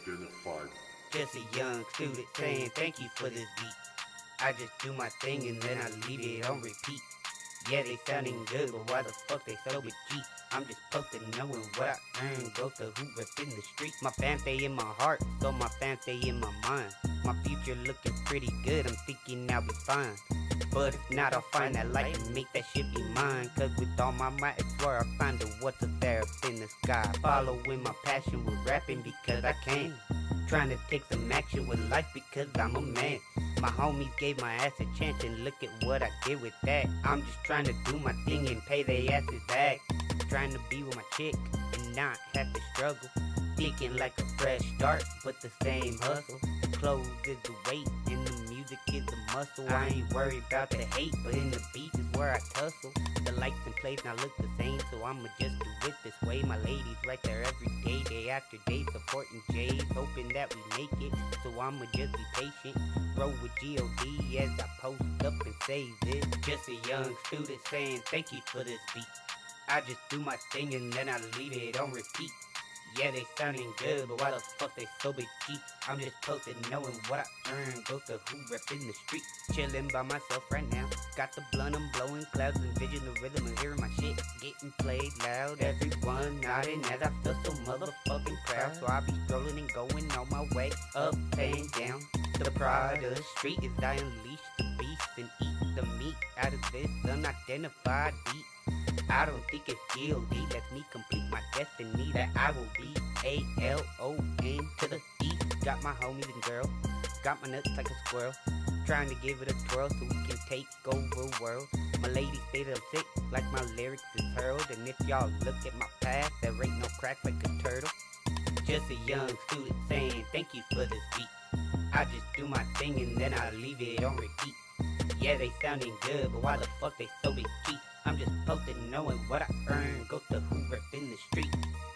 unidentified. Just a young student saying thank you for this beat. I just do my thing and then I leave it on repeat. Yeah, they sounding good, but why the fuck they so with G? I'm just posted knowing what I earn. Go to who rep in the street. My fam stay in my heart, so my fam stay in my mind. My future looking pretty good, I'm thinking I'll be fine. But if not, I'll find that light and make that shit be mine. Cause with all my might, I swear I'll find a what's up there up in the sky. Following my passion with rapping because I can. Trying to take some action with life because I'm a man. My homies gave my ass a chance and look at what I did with that. I'm just trying to do my thing and pay their asses back. Trying to be with my chick and not have to struggle. Thinking like a fresh start, but the same hustle. The clothes is the weight and the music is the muscle. I ain't worried about the hate, but in the beat is where I tussle. The lights and plays now look the same, so I'ma just do it this way. My ladies right there every day, day after day, supporting J's, hoping that we make it. So I'ma just be patient, roll with G.O.D. as I post up and save it. Just a young student saying thank you for this beat. I just do my thing and then I leave it on repeat. Yeah, they sounding good, but why the fuck they so big G? I'm just posted knowing what I earn. Go to who rep in the street. Chilling by myself right now. Got the blunt, I'm blowing clouds, envision the rhythm and hearing my shit getting played loud. Everyone nodding as I feel so motherfucking proud. So I be strolling and going on my way up and down the pride of the street as I unleash the beast and eat the meat out of this unidentified beat. I don't think it's G.O.D. Let me complete my destiny that I will be A-L-O-N to the E. Got my homies and girls, got my nuts like a squirrel. Trying to give it a twirl so we can take over the world. My lady stays up sick like my lyrics is hurled. And if y'all look at my past, there ain't no crack like a turtle. Just a young student saying thank you for this beat. I just do my thing and then I leave it on repeat. Yeah, they sounding good, but why the fuck they so big G? I'm just posted knowing what I earn. Go to who rep in the street.